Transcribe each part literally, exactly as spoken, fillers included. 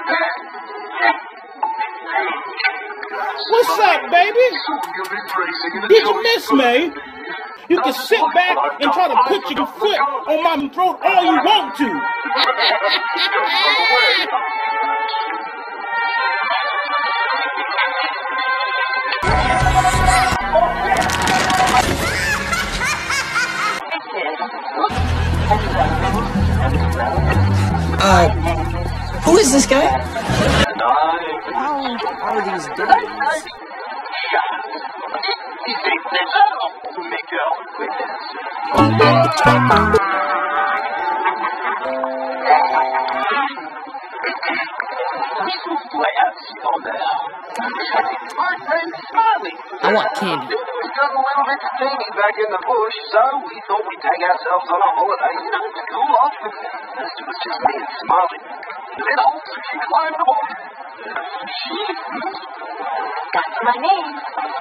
What's up, baby? Did you miss me? You can sit back and try to put your foot on my throat all you want to. Uh, who is this guy? How are these days? I want candy. We got a little bit entertaining back in the bush, so we thought we'd take ourselves on a holiday, you know, to cool off. It was just me and Smiley. Then old she climbed aboard. That's my name.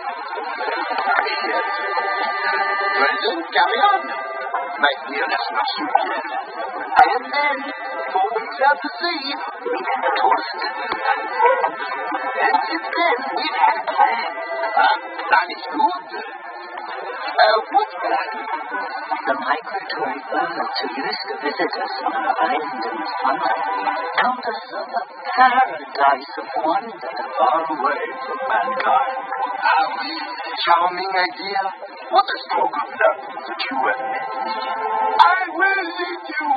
Yes. Present, carry on. Make me an espresso. And then, four weeks out to sea, we had a toast. And since then, we've had a plan. Uh, that is good. Uh, what's that? The migratory birds who used to visit us on our island in the summer told us of a paradise of wonder Far away from mankind. Ah, charming idea. What a stroke of luck that you have met me. I will lead you.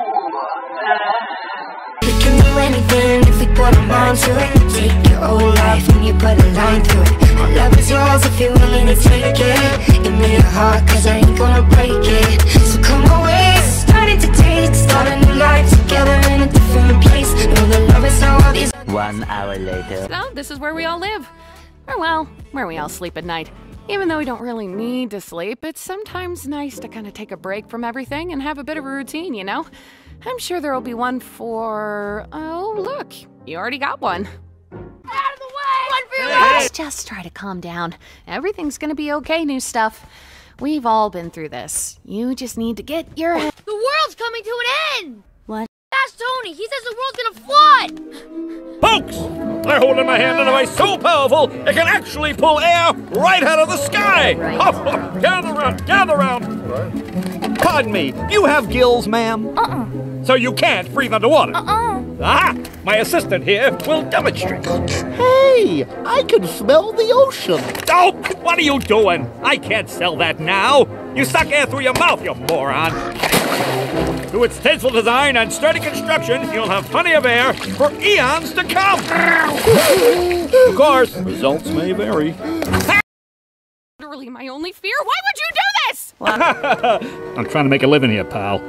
We can do anything if we put our mind to it. Take your whole life and you put a line through it. My love is yours if you're willing to take it. Give me your heart cause I ain't gonna break it. So come away, starting to taste. Start a new life together in a different place. Know the love is so obvious. One hour later. So, this is where we all live. Or well, where we all sleep at night. Even though we don't really need to sleep, it's sometimes nice to kind of take a break from everything and have a bit of a routine, you know? I'm sure there'll be one for... Oh, look, you already got one. Out of the way! One for your Let's just try to calm down. Everything's gonna be okay, new stuff. We've all been through this. You just need to get your head... The world's coming to an end! What? That's Tony! He says the world's gonna flood! Folks! I hold in my hand a device so powerful it can actually pull air right out of the sky! Right. Hop, hop, gather round, gather round! Pardon me, you have gills, ma'am? Uh-uh. So you can't breathe underwater? Uh-uh. Ah! My assistant here will demonstrate. Hey, I can smell the ocean. Oh! What are you doing? I can't sell that now! You suck air through your mouth, you moron! Through its tasteful design and sturdy construction, you'll have plenty of air for eons to come! Of course, results may vary. Literally my only fear. Why would you do this? I'm trying to make a living here, pal.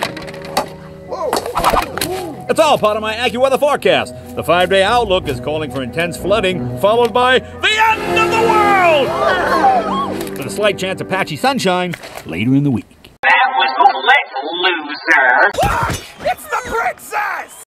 It's all part of my AccuWeather forecast. The five-day outlook is calling for intense flooding, followed by the end of the world! With a slight chance of patchy sunshine later in the week. That was the let loser. It's the princess!